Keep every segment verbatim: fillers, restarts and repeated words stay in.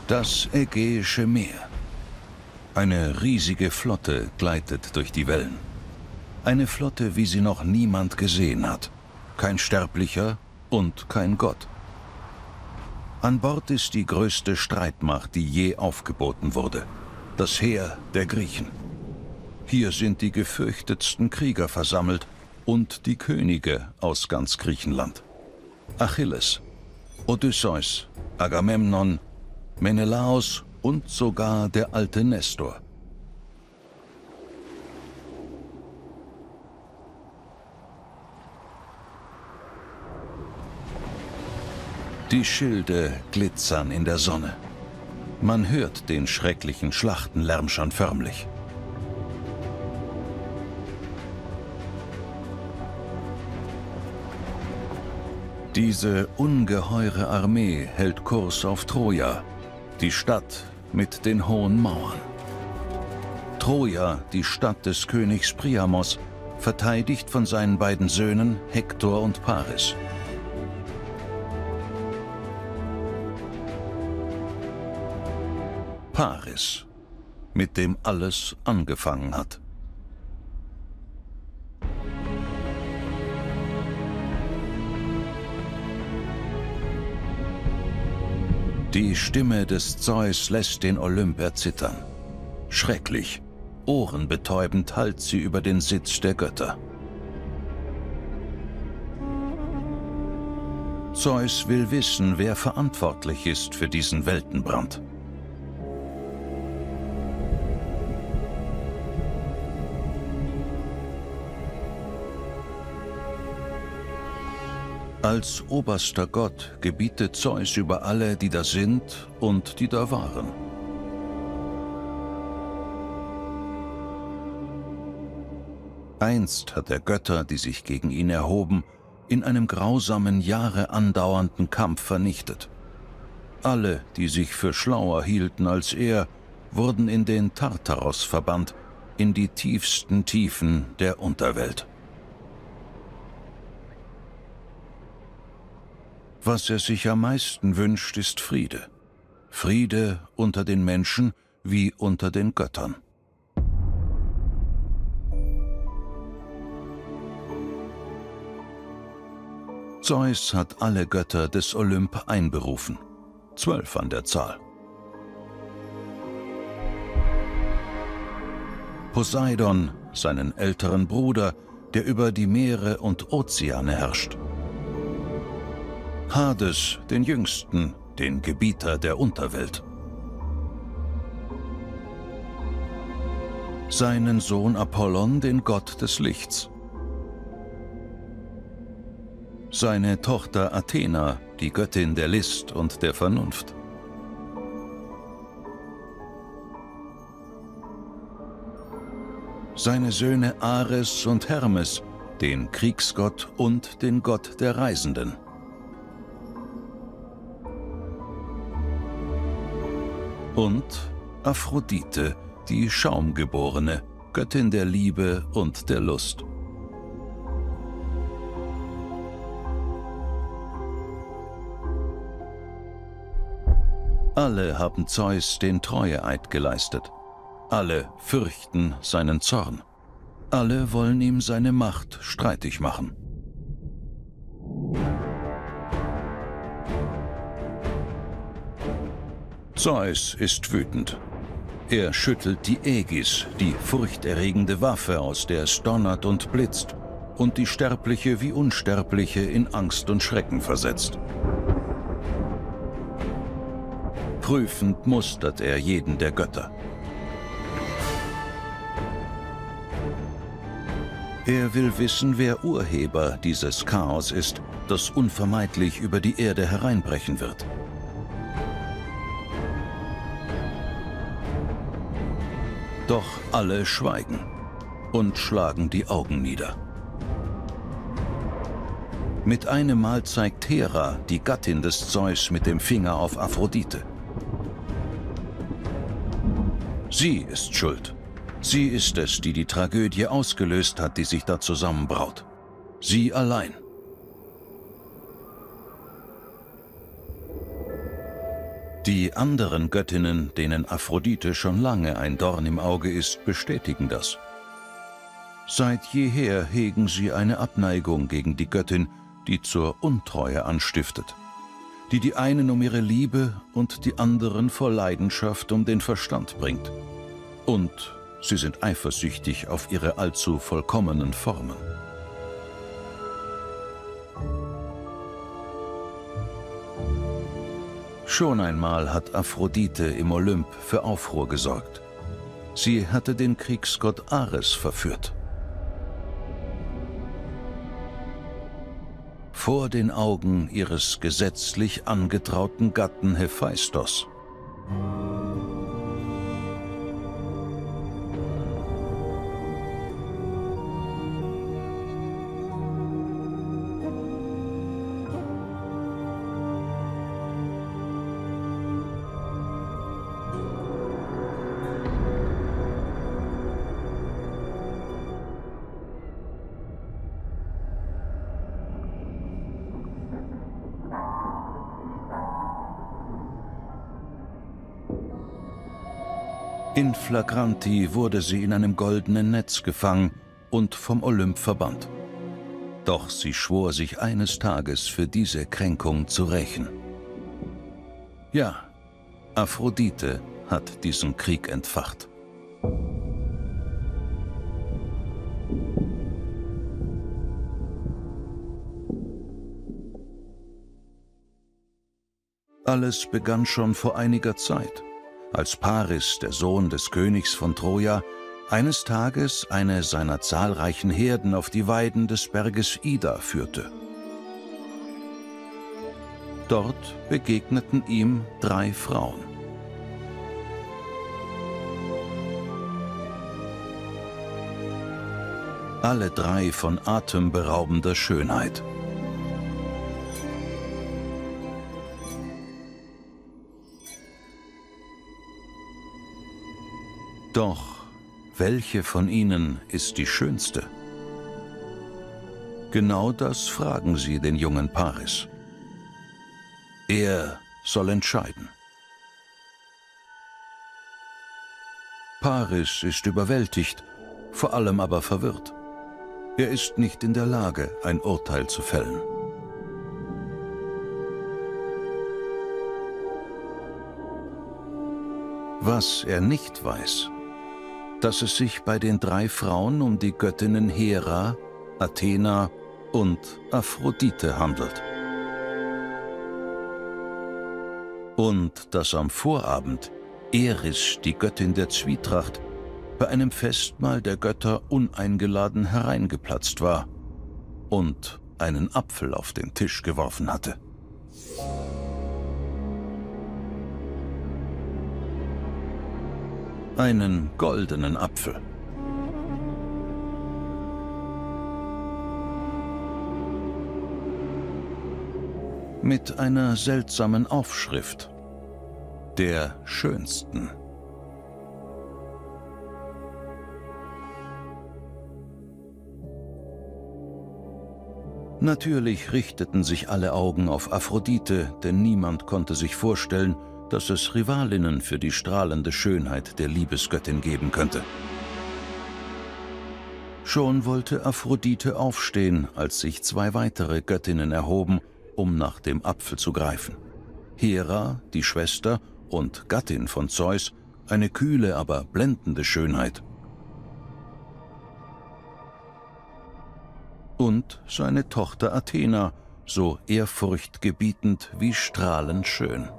Das Ägäische Meer. Eine riesige Flotte gleitet durch die Wellen. Eine Flotte, wie sie noch niemand gesehen hat. Kein Sterblicher und kein Gott. An Bord ist die größte Streitmacht, die je aufgeboten wurde. Das Heer der Griechen. Hier sind die gefürchtetsten Krieger versammelt und die Könige aus ganz Griechenland. Achilles, Odysseus, Agamemnon, Menelaos und sogar der alte Nestor. Die Schilde glitzern in der Sonne. Man hört den schrecklichen Schlachtenlärm schon förmlich. Diese ungeheure Armee hält Kurs auf Troja, die Stadt mit den hohen Mauern. Troja, die Stadt des Königs Priamos, verteidigt von seinen beiden Söhnen Hektor und Paris. Paris, mit dem alles angefangen hat. Die Stimme des Zeus lässt den Olymp erzittern. Schrecklich, ohrenbetäubend hallt sie über den Sitz der Götter. Zeus will wissen, wer verantwortlich ist für diesen Weltenbrand. Als oberster Gott gebietet Zeus über alle, die da sind und die da waren. Einst hat er Götter, die sich gegen ihn erhoben, in einem grausamen, Jahre andauernden Kampf vernichtet. Alle, die sich für schlauer hielten als er, wurden in den Tartaros verbannt, in die tiefsten Tiefen der Unterwelt. Was er sich am meisten wünscht, ist Friede. Friede unter den Menschen wie unter den Göttern. Zeus hat alle Götter des Olymp einberufen. Zwölf an der Zahl. Poseidon, seinen älteren Bruder, der über die Meere und Ozeane herrscht. Hades, den Jüngsten, den Gebieter der Unterwelt. Seinen Sohn Apollon, den Gott des Lichts. Seine Tochter Athena, die Göttin der List und der Vernunft. Seine Söhne Ares und Hermes, den Kriegsgott und den Gott der Reisenden. Und Aphrodite, die Schaumgeborene, Göttin der Liebe und der Lust. Alle haben Zeus den Treueeid geleistet. Alle fürchten seinen Zorn. Alle wollen ihm seine Macht streitig machen. Zeus ist wütend. Er schüttelt die Aegis, die furchterregende Waffe, aus der es donnert und blitzt und die Sterbliche wie Unsterbliche in Angst und Schrecken versetzt. Prüfend mustert er jeden der Götter. Er will wissen, wer Urheber dieses Chaos ist, das unvermeidlich über die Erde hereinbrechen wird. Doch alle schweigen und schlagen die Augen nieder. Mit einem Mal zeigt Hera, die Gattin des Zeus, mit dem Finger auf Aphrodite. Sie ist schuld. Sie ist es, die die Tragödie ausgelöst hat, die sich da zusammenbraut. Sie allein. Die anderen Göttinnen, denen Aphrodite schon lange ein Dorn im Auge ist, bestätigen das. Seit jeher hegen sie eine Abneigung gegen die Göttin, die zur Untreue anstiftet, die die einen um ihre Liebe und die anderen vor Leidenschaft um den Verstand bringt. Und sie sind eifersüchtig auf ihre allzu vollkommenen Formen. Schon einmal hat Aphrodite im Olymp für Aufruhr gesorgt. Sie hatte den Kriegsgott Ares verführt. Vor den Augen ihres gesetzlich angetrauten Gatten Hephaistos. In flagranti wurde sie in einem goldenen Netz gefangen und vom Olymp verbannt. Doch sie schwor sich eines Tages für diese Kränkung zu rächen. Ja, Aphrodite hat diesen Krieg entfacht. Alles begann schon vor einiger Zeit, als Paris, der Sohn des Königs von Troja, eines Tages eine seiner zahlreichen Herden auf die Weiden des Berges Ida führte. Dort begegneten ihm drei Frauen. Alle drei von atemberaubender Schönheit. Doch welche von ihnen ist die schönste? Genau das fragen sie den jungen Paris. Er soll entscheiden. Paris ist überwältigt, vor allem aber verwirrt. Er ist nicht in der Lage, ein Urteil zu fällen. Was er nicht weiß, dass es sich bei den drei Frauen um die Göttinnen Hera, Athena und Aphrodite handelt. Und dass am Vorabend Eris, die Göttin der Zwietracht, bei einem Festmahl der Götter uneingeladen hereingeplatzt war und einen Apfel auf den Tisch geworfen hatte. Einen goldenen Apfel. Mit einer seltsamen Aufschrift. Der schönsten. Natürlich richteten sich alle Augen auf Aphrodite, denn niemand konnte sich vorstellen, dass es Rivalinnen für die strahlende Schönheit der Liebesgöttin geben könnte. Schon wollte Aphrodite aufstehen, als sich zwei weitere Göttinnen erhoben, um nach dem Apfel zu greifen. Hera, die Schwester und Gattin von Zeus, eine kühle, aber blendende Schönheit. Und seine Tochter Athena, so ehrfurchtgebietend wie strahlend schön.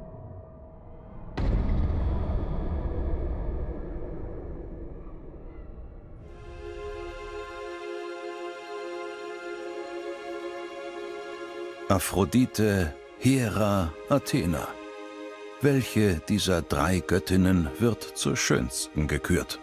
Aphrodite, Hera, Athena. Welche dieser drei Göttinnen wird zur schönsten gekürt?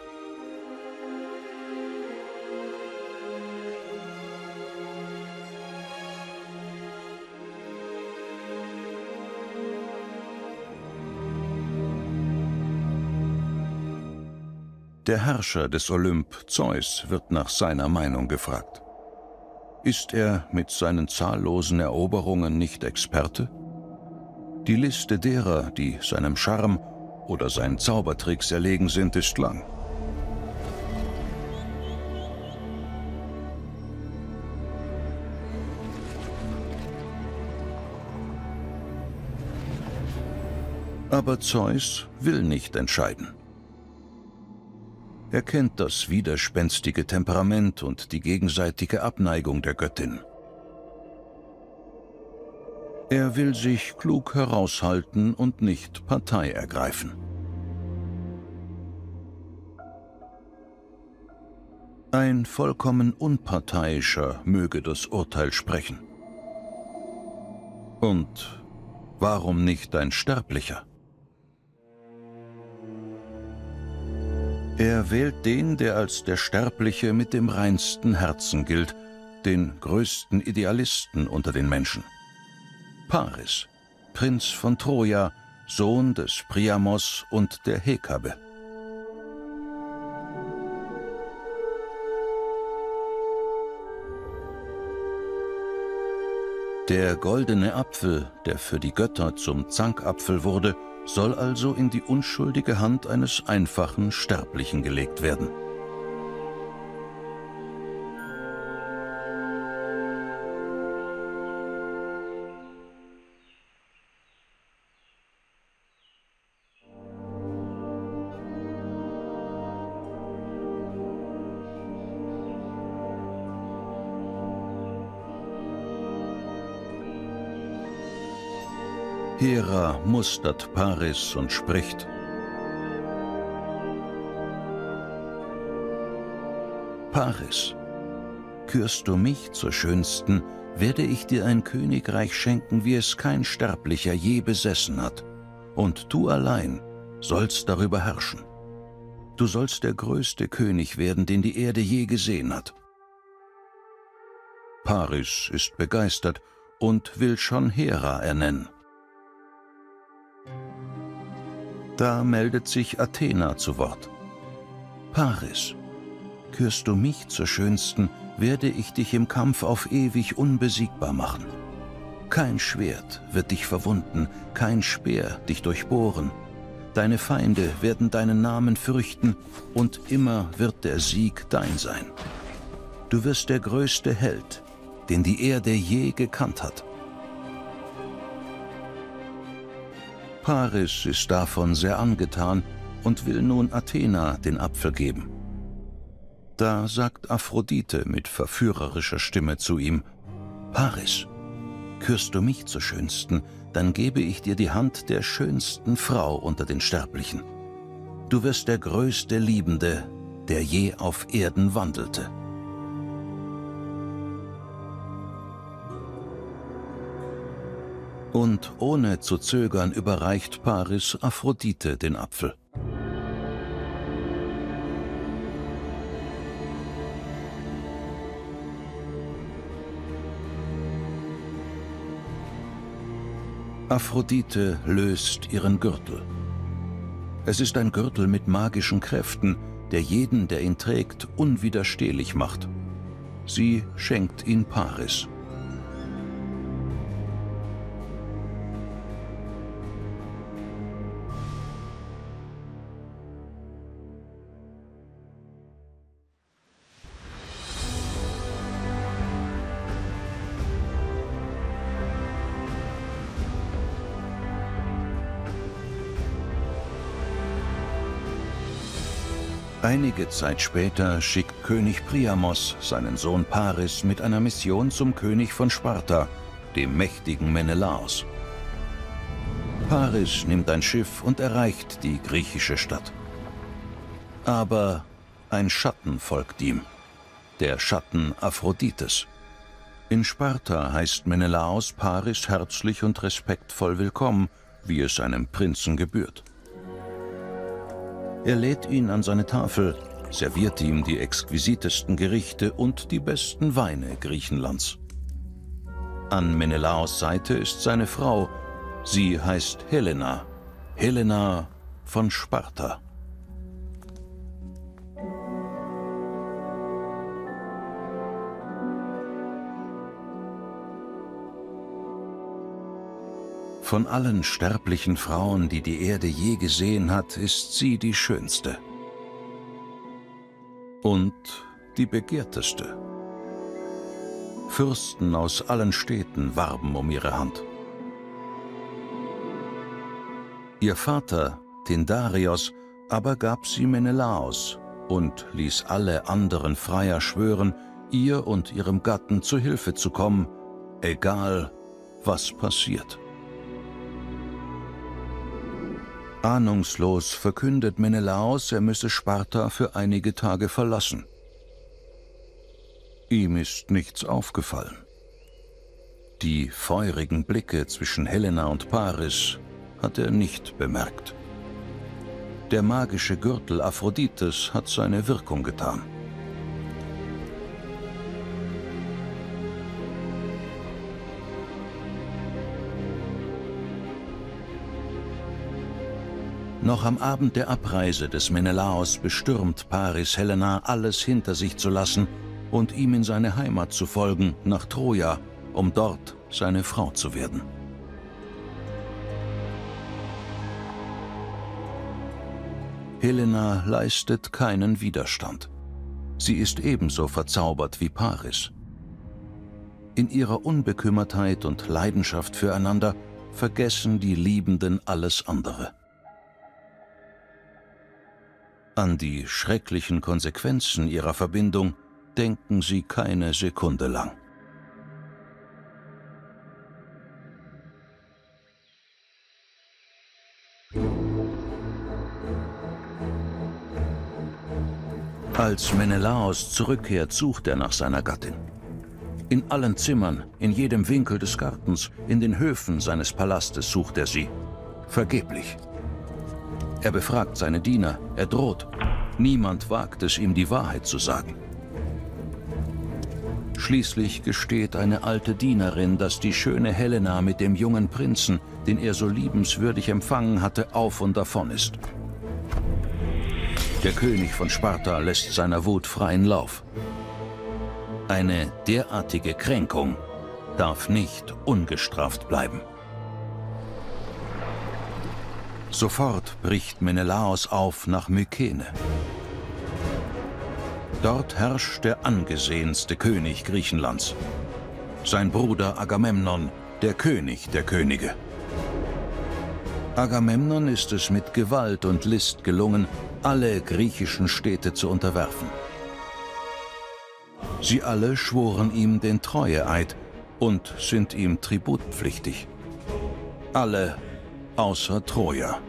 Der Herrscher des Olymp, Zeus, wird nach seiner Meinung gefragt. Ist er mit seinen zahllosen Eroberungen nicht Experte? Die Liste derer, die seinem Charme oder seinen Zaubertricks erlegen sind, ist lang. Aber Zeus will nicht entscheiden. Er kennt das widerspenstige Temperament und die gegenseitige Abneigung der Göttin. Er will sich klug heraushalten und nicht Partei ergreifen. Ein vollkommen Unparteiischer möge das Urteil sprechen. Und warum nicht ein Sterblicher? Er wählt den, der als der Sterbliche mit dem reinsten Herzen gilt, den größten Idealisten unter den Menschen. Paris, Prinz von Troja, Sohn des Priamos und der Hekabe. Der goldene Apfel, der für die Götter zum Zankapfel wurde, soll also in die unschuldige Hand eines einfachen Sterblichen gelegt werden. Hera mustert Paris und spricht: Paris, kürst du mich zur Schönsten, werde ich dir ein Königreich schenken, wie es kein Sterblicher je besessen hat, und du allein sollst darüber herrschen. Du sollst der größte König werden, den die Erde je gesehen hat. Paris ist begeistert und will schon Hera ernennen. Da meldet sich Athena zu Wort. Paris, kürst du mich zur Schönsten, werde ich dich im Kampf auf ewig unbesiegbar machen. Kein Schwert wird dich verwunden, kein Speer dich durchbohren. Deine Feinde werden deinen Namen fürchten, und immer wird der Sieg dein sein. Du wirst der größte Held, den die Erde je gekannt hat. Paris ist davon sehr angetan und will nun Athena den Apfel geben. Da sagt Aphrodite mit verführerischer Stimme zu ihm: Paris, kürst du mich zur Schönsten, dann gebe ich dir die Hand der schönsten Frau unter den Sterblichen. Du wirst der größte Liebende, der je auf Erden wandelte. Und ohne zu zögern überreicht Paris Aphrodite den Apfel. Aphrodite löst ihren Gürtel. Es ist ein Gürtel mit magischen Kräften, der jeden, der ihn trägt, unwiderstehlich macht. Sie schenkt ihn Paris. Einige Zeit später schickt König Priamos seinen Sohn Paris mit einer Mission zum König von Sparta, dem mächtigen Menelaos. Paris nimmt ein Schiff und erreicht die griechische Stadt. Aber ein Schatten folgt ihm, der Schatten Aphrodites. In Sparta heißt Menelaos Paris herzlich und respektvoll willkommen, wie es einem Prinzen gebührt. Er lädt ihn an seine Tafel, serviert ihm die exquisitesten Gerichte und die besten Weine Griechenlands. An Menelaos Seite ist seine Frau. Sie heißt Helena, Helena von Sparta. Von allen sterblichen Frauen, die die Erde je gesehen hat, ist sie die schönste. Und die begehrteste. Fürsten aus allen Städten warben um ihre Hand. Ihr Vater, Tindarios, aber gab sie Menelaos und ließ alle anderen Freier schwören, ihr und ihrem Gatten zu Hilfe zu kommen, egal was passiert. Ahnungslos verkündet Menelaos, er müsse Sparta für einige Tage verlassen. Ihm ist nichts aufgefallen. Die feurigen Blicke zwischen Helena und Paris hat er nicht bemerkt. Der magische Gürtel Aphrodites hat seine Wirkung getan. Noch am Abend der Abreise des Menelaos bestürmt Paris Helena, alles hinter sich zu lassen und ihm in seine Heimat zu folgen, nach Troja, um dort seine Frau zu werden. Helena leistet keinen Widerstand. Sie ist ebenso verzaubert wie Paris. In ihrer Unbekümmertheit und Leidenschaft füreinander vergessen die Liebenden alles andere. An die schrecklichen Konsequenzen ihrer Verbindung denken sie keine Sekunde lang. Als Menelaos zurückkehrt, sucht er nach seiner Gattin. In allen Zimmern, in jedem Winkel des Gartens, in den Höfen seines Palastes sucht er sie. Vergeblich. Er befragt seine Diener, er droht. Niemand wagt es, ihm die Wahrheit zu sagen. Schließlich gesteht eine alte Dienerin, dass die schöne Helena mit dem jungen Prinzen, den er so liebenswürdig empfangen hatte, auf und davon ist. Der König von Sparta lässt seiner Wut freien Lauf. Eine derartige Kränkung darf nicht ungestraft bleiben. Sofort bricht Menelaos auf nach Mykene. Dort herrscht der angesehenste König Griechenlands. Sein Bruder Agamemnon, der König der Könige. Agamemnon ist es mit Gewalt und List gelungen, alle griechischen Städte zu unterwerfen. Sie alle schworen ihm den Treueeid und sind ihm tributpflichtig. Alle außer Troja.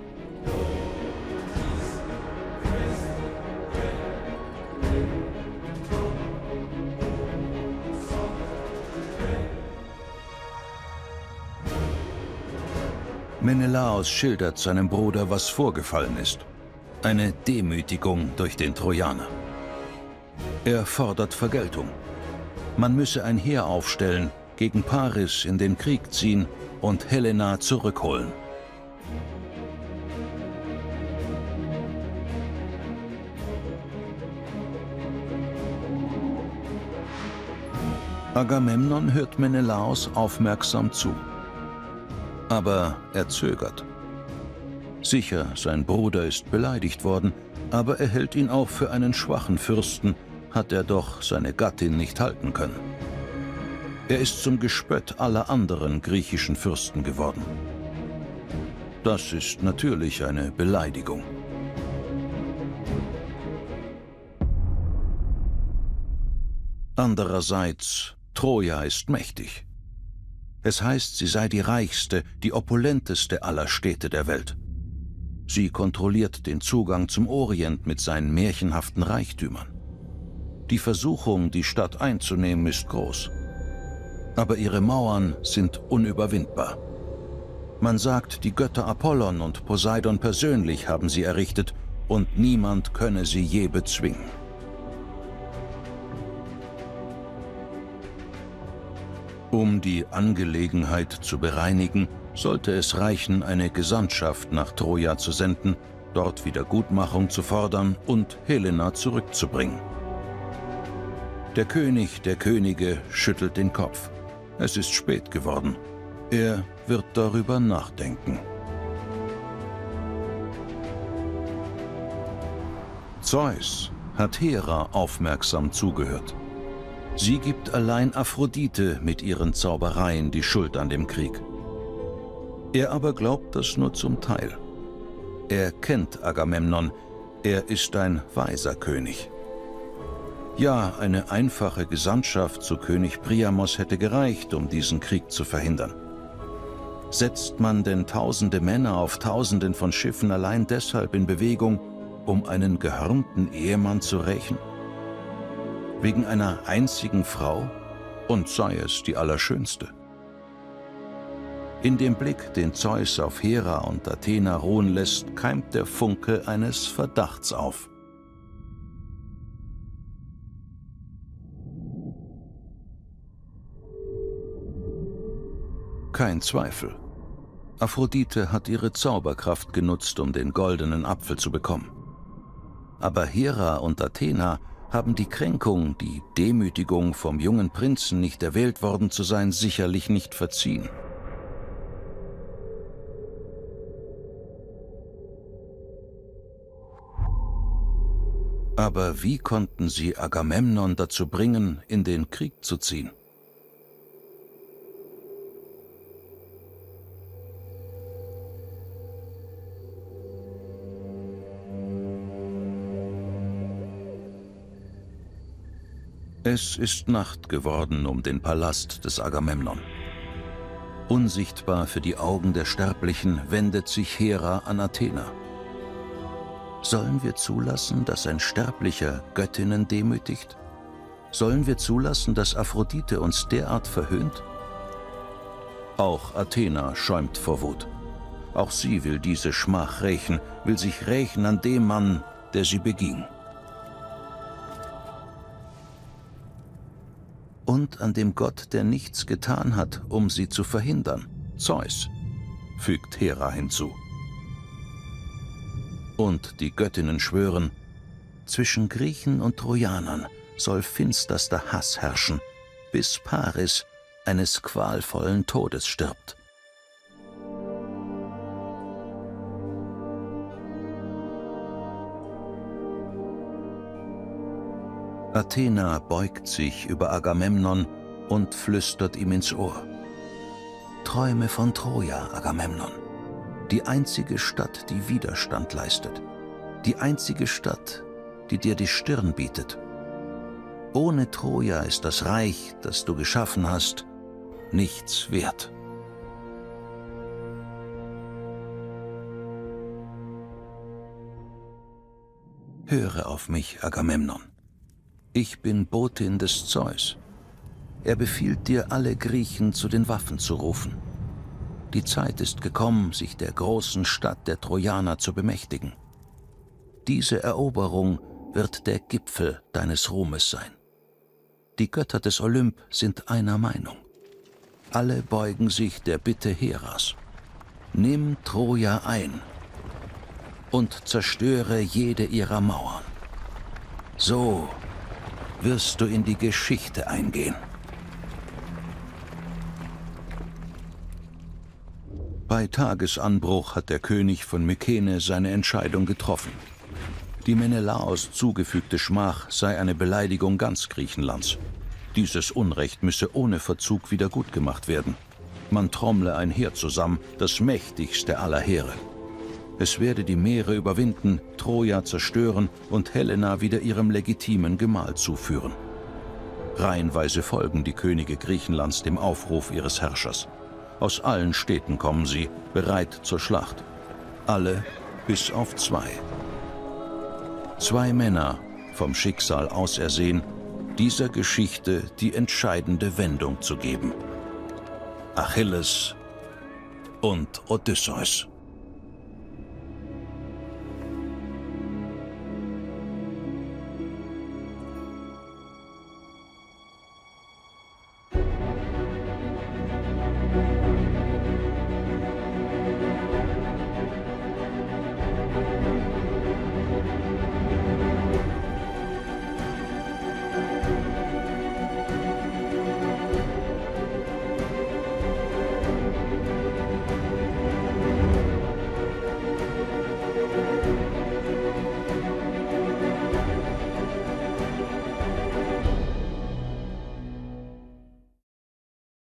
Menelaos schildert seinem Bruder, was vorgefallen ist. Eine Demütigung durch den Trojaner. Er fordert Vergeltung. Man müsse ein Heer aufstellen, gegen Paris in den Krieg ziehen und Helena zurückholen. Agamemnon hört Menelaos aufmerksam zu. Aber er zögert. Sicher, sein Bruder ist beleidigt worden, aber er hält ihn auch für einen schwachen Fürsten, hat er doch seine Gattin nicht halten können. Er ist zum Gespött aller anderen griechischen Fürsten geworden. Das ist natürlich eine Beleidigung. Andererseits, Troja ist mächtig. Es heißt, sie sei die reichste, die opulenteste aller Städte der Welt. Sie kontrolliert den Zugang zum Orient mit seinen märchenhaften Reichtümern. Die Versuchung, die Stadt einzunehmen, ist groß. Aber ihre Mauern sind unüberwindbar. Man sagt, die Götter Apollon und Poseidon persönlich haben sie errichtet und niemand könne sie je bezwingen. Um die Angelegenheit zu bereinigen, sollte es reichen, eine Gesandtschaft nach Troja zu senden, dort Wiedergutmachung zu fordern und Helena zurückzubringen. Der König der Könige schüttelt den Kopf. Es ist spät geworden. Er wird darüber nachdenken. Zeus hat Hera aufmerksam zugehört. Sie gibt allein Aphrodite mit ihren Zaubereien die Schuld an dem Krieg. Er aber glaubt das nur zum Teil. Er kennt Agamemnon, er ist ein weiser König. Ja, eine einfache Gesandtschaft zu König Priamos hätte gereicht, um diesen Krieg zu verhindern. Setzt man denn tausende Männer auf tausenden von Schiffen allein deshalb in Bewegung, um einen gehörnten Ehemann zu rächen? Wegen einer einzigen Frau, und sei es die allerschönste? In dem Blick, den Zeus auf Hera und Athena ruhen lässt, keimt der Funke eines Verdachts auf. Kein Zweifel. Aphrodite hat ihre Zauberkraft genutzt, um den goldenen Apfel zu bekommen. Aber Hera und Athena haben die Kränkung, die Demütigung, vom jungen Prinzen nicht erwählt worden zu sein, sicherlich nicht verziehen. Aber wie konnten sie Agamemnon dazu bringen, in den Krieg zu ziehen? Es ist Nacht geworden um den Palast des Agamemnon. Unsichtbar für die Augen der Sterblichen wendet sich Hera an Athena. Sollen wir zulassen, dass ein Sterblicher Göttinnen demütigt? Sollen wir zulassen, dass Aphrodite uns derart verhöhnt? Auch Athena schäumt vor Wut. Auch sie will diese Schmach rächen, will sich rächen an dem Mann, der sie beging. Und an dem Gott, der nichts getan hat, um sie zu verhindern, Zeus, fügt Hera hinzu. Und die Göttinnen schwören, zwischen Griechen und Trojanern soll finsterster Hass herrschen, bis Paris eines qualvollen Todes stirbt. Athena beugt sich über Agamemnon und flüstert ihm ins Ohr. Träume von Troja, Agamemnon. Die einzige Stadt, die Widerstand leistet. Die einzige Stadt, die dir die Stirn bietet. Ohne Troja ist das Reich, das du geschaffen hast, nichts wert. Höre auf mich, Agamemnon. Ich bin Botin des Zeus. Er befiehlt dir, alle Griechen zu den Waffen zu rufen. Die Zeit ist gekommen, sich der großen Stadt der Trojaner zu bemächtigen. Diese Eroberung wird der Gipfel deines Ruhmes sein. Die Götter des Olymp sind einer Meinung. Alle beugen sich der Bitte Heras. Nimm Troja ein und zerstöre jede ihrer Mauern. So wirst du in die Geschichte eingehen. Bei Tagesanbruch hat der König von Mykene seine Entscheidung getroffen. Die Menelaos zugefügte Schmach sei eine Beleidigung ganz Griechenlands. Dieses Unrecht müsse ohne Verzug wiedergutgemacht werden. Man trommle ein Heer zusammen, das mächtigste aller Heere. Es werde die Meere überwinden, Troja zerstören und Helena wieder ihrem legitimen Gemahl zuführen. Reihenweise folgen die Könige Griechenlands dem Aufruf ihres Herrschers. Aus allen Städten kommen sie, bereit zur Schlacht. Alle bis auf zwei. Zwei Männer, vom Schicksal ausersehen, dieser Geschichte die entscheidende Wendung zu geben. Achilles und Odysseus.